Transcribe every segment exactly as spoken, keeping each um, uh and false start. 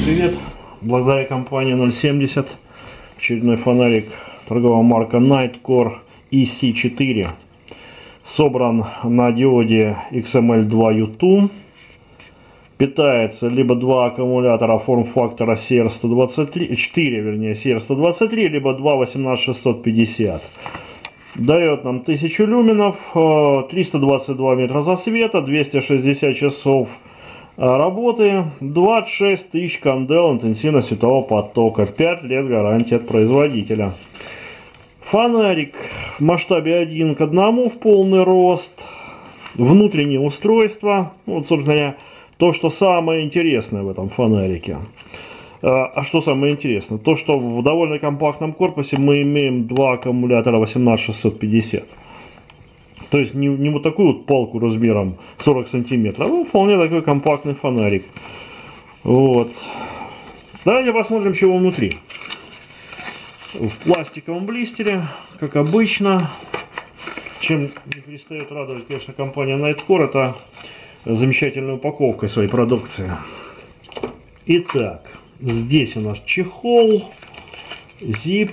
привет! Благодаря компании ноль семьдесят очередной фонарик торговая марка Nitecore и си четыре собран на диоде икс эм эль два ю два. Питается либо два аккумулятора форм-фактора си эр сто двадцать три, четыре, вернее, си эр сто двадцать три, либо два восемнадцать шестьсот пятьдесят. Дает нам тысячу люменов, триста двадцать два метра засвета, двести шестьдесят часов работы, двадцать шесть тысяч кандел интенсивного светового потока, пять лет гарантии от производителя. Фонарик в масштабе один к одному в полный рост. Внутреннее устройство, вот, собственно говоря, то, что самое интересное в этом фонарике. А что самое интересное? То, что в довольно компактном корпусе мы имеем два аккумулятора восемнадцать шестьсот пятьдесят. То есть не, не вот такую вот палку размером сорок сантиметров, а ну, вполне такой компактный фонарик. Вот. Давайте посмотрим, чего внутри. В пластиковом блистере, как обычно. Чем не перестает радовать, конечно, компания Nitecore, это замечательной упаковкой своей продукции. Итак, здесь у нас чехол, zip,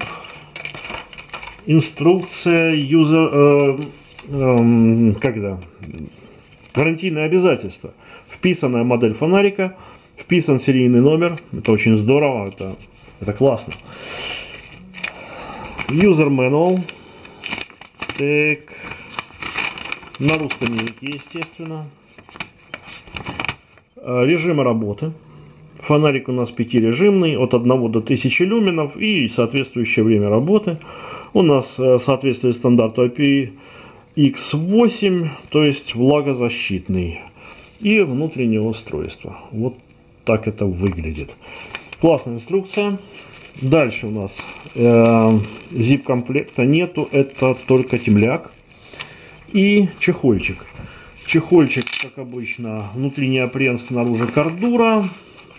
инструкция, юзер, э, э, когда гарантийные обязательства, вписанная модель фонарика, вписан серийный номер, это очень здорово, это, это классно. User manual, так, на русском языке, естественно. Режимы работы. Фонарик у нас пятирежимный, от одного до тысячи люменов и соответствующее время работы. У нас соответствует стандарту ай пи икс восемь, то есть влагозащитный. И внутреннее устройство. Вот так это выглядит. Классная инструкция. Дальше у нас э, zip комплекта нету, это только темляк. И чехольчик. Чехольчик, как обычно, внутри неопрен, снаружи кордура.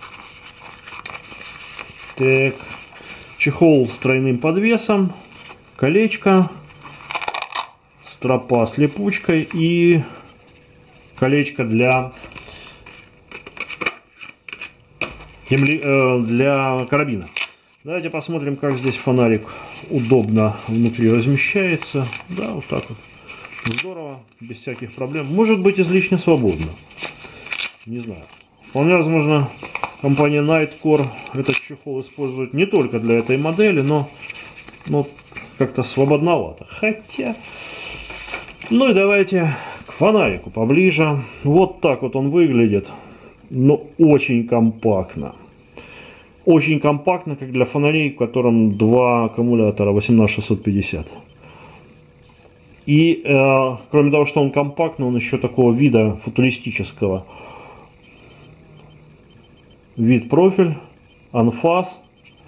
Так. Чехол с тройным подвесом, колечко, стропа с липучкой и колечко для, для карабина. Давайте посмотрим, как здесь фонарик удобно внутри размещается. Да, вот так вот. Здорово, без всяких проблем. Может быть, излишне свободно. Не знаю. Вполне возможно, компания Nitecore этот чехол использует не только для этой модели, но, но как-то свободновато. Хотя... Ну и давайте к фонарику поближе. Вот так вот он выглядит. Но очень компактно. Очень компактно, как для фонарей, в котором два аккумулятора восемнадцать шестьсот пятьдесят. И э, кроме того, что он компактный, он еще такого вида футуристического. Вид профиль, анфас,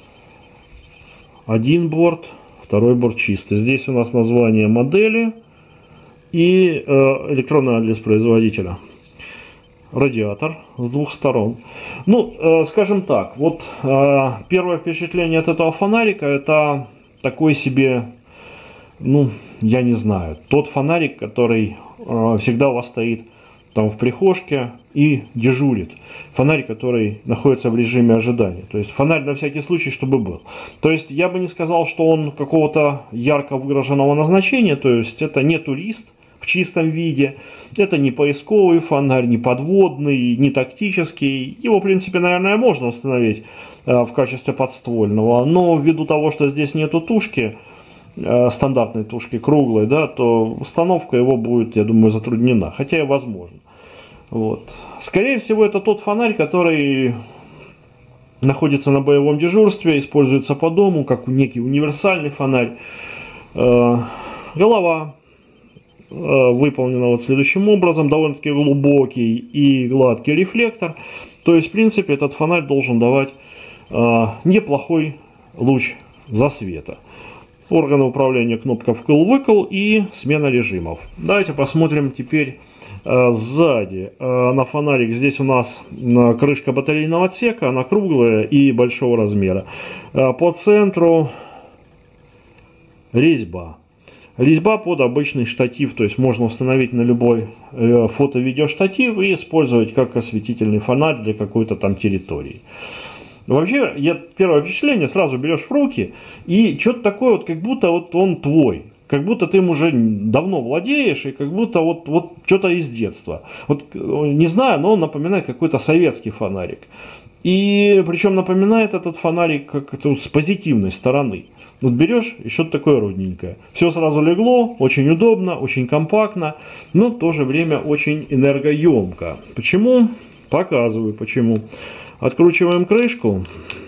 один борт, второй борт чистый. Здесь у нас название модели и э, электронный адрес производителя. Радиатор с двух сторон. Ну, э, скажем так, вот э, первое впечатление от этого фонарика — это такой себе, ну, я не знаю, тот фонарик, который э, всегда у вас стоит там в прихожке и дежурит. Фонарь, который находится в режиме ожидания. То есть фонарь на всякий случай, чтобы был. То есть я бы не сказал, что он какого-то ярко выраженного назначения. То есть это не турист в чистом виде. Это не поисковый фонарь, не подводный, не тактический. Его, в принципе, наверное, можно установить э, в качестве подствольного. Но ввиду того, что здесь нету тушки, э, стандартной тушки круглой, да, то установка его будет, я думаю, затруднена. Хотя и возможно. Вот. Скорее всего, это тот фонарь, который находится на боевом дежурстве, используется по дому, как некий универсальный фонарь. Э, голова выполнена вот следующим образом. Довольно-таки глубокий и гладкий рефлектор. То есть, в принципе, этот фонарь должен давать э, неплохой луч засвета. Органы управления, кнопка вкл-выкл и смена режимов. Давайте посмотрим теперь э, сзади э, на фонарик. Здесь у нас э, крышка батарейного отсека. Она круглая и большого размера. Э, по центру резьба. Резьба под обычный штатив, то есть можно установить на любой э, фото-видеоштатив и использовать как осветительный фонарь для какой-то там территории. Вообще, я, первое впечатление, сразу берешь в руки, и что-то такое, вот, как будто вот он твой. Как будто ты им уже давно владеешь, и как будто вот, вот что-то из детства. Вот не знаю, но он напоминает какой-то советский фонарик. И причем напоминает этот фонарик как-то с позитивной стороны. Вот берешь и что-то такое родненькое. Все сразу легло, очень удобно, очень компактно, но в то же время очень энергоемко. Почему? Показываю почему. Откручиваем крышку.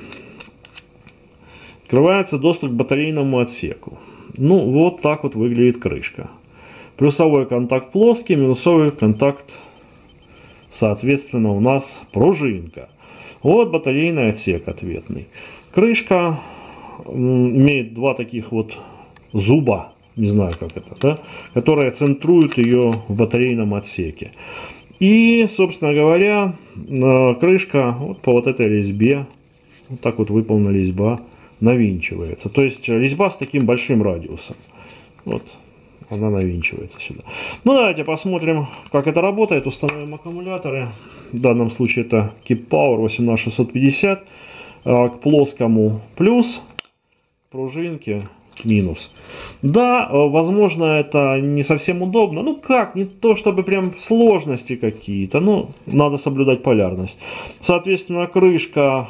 Открывается доступ к батарейному отсеку. Ну, вот так вот выглядит крышка. Плюсовой контакт плоский, минусовый контакт, соответственно, у нас пружинка. Вот батарейный отсек ответный. Крышка имеет два таких вот зуба, не знаю как это, да, которые центруют ее в батарейном отсеке. И, собственно говоря, крышка вот по вот этой резьбе, вот так вот выполнена резьба, навинчивается. То есть резьба с таким большим радиусом. Вот она навинчивается сюда. Ну давайте посмотрим, как это работает. Установим аккумуляторы. В данном случае это Keep-Power восемнадцать шестьсот пятьдесят. К плоскому плюс, к пружинке минус. Да, возможно, это не совсем удобно. Ну как, не то чтобы прям сложности какие-то. Ну, надо соблюдать полярность. Соответственно, крышка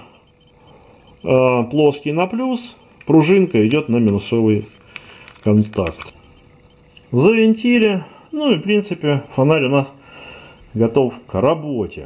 плоский на плюс, пружинка идет на минусовый контакт. Завинтили. Ну и в принципе фонарь у нас готов к работе.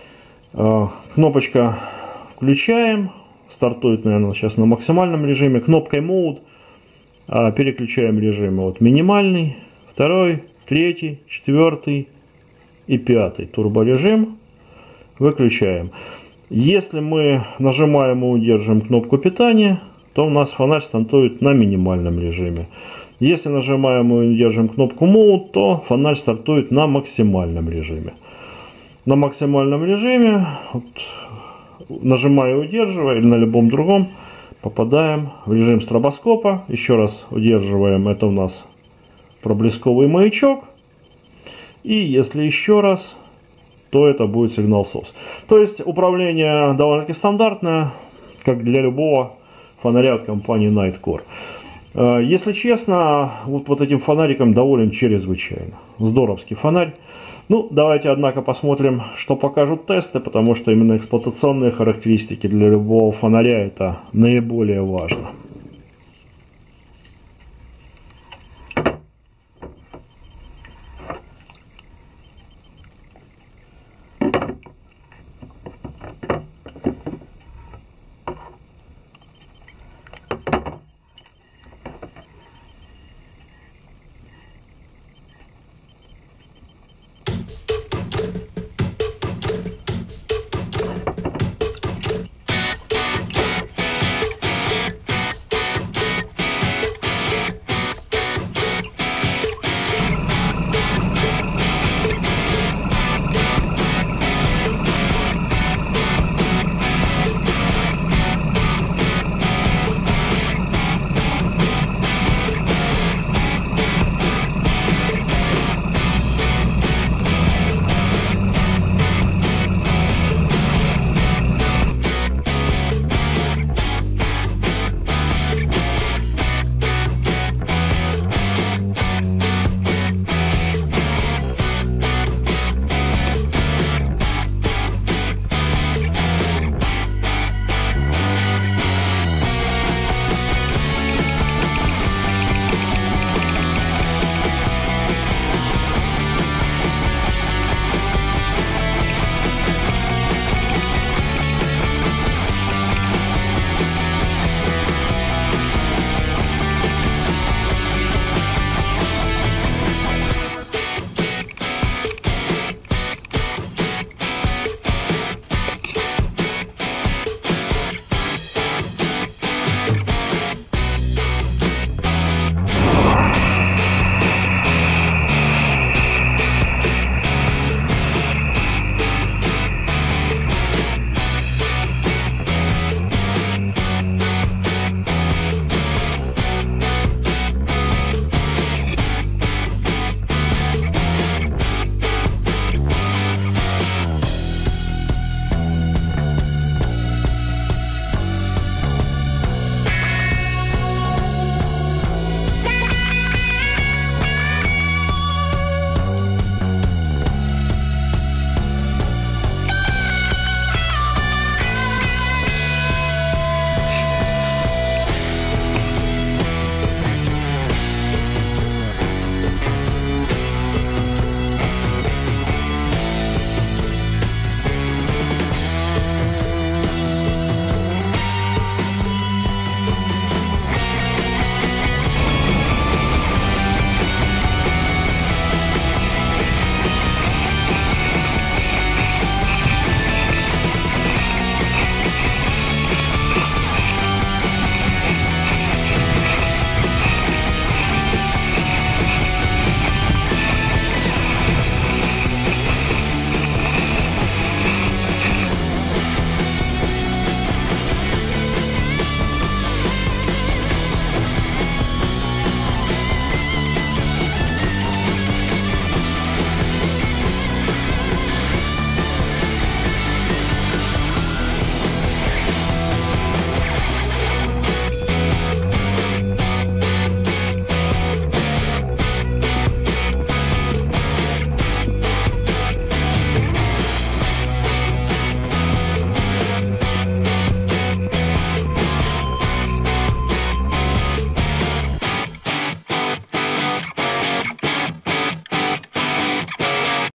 Кнопочка включаем. Стартует, наверное, сейчас на максимальном режиме. Кнопкой Mode переключаем режимы. Вот минимальный, второй, третий, четвертый и пятый турборежим. Выключаем. Если мы нажимаем и удерживаем кнопку питания, то у нас фонарь стартует на минимальном режиме. Если нажимаем и удерживаем кнопку Mode, то фонарь стартует на максимальном режиме. На максимальном режиме, вот, нажимая и удерживая, или на любом другом, попадаем в режим стробоскопа. Еще раз удерживаем, это у нас проблесковый маячок. И если еще раз, то это будет сигнал сос. То есть управление довольно-таки стандартное, как для любого фонаря от компании Nitecore. Если честно, вот, вот этим фонариком доволен чрезвычайно. Здоровский фонарь. Ну, давайте, однако, посмотрим, что покажут тесты, потому что именно эксплуатационные характеристики для любого фонаря это наиболее важно.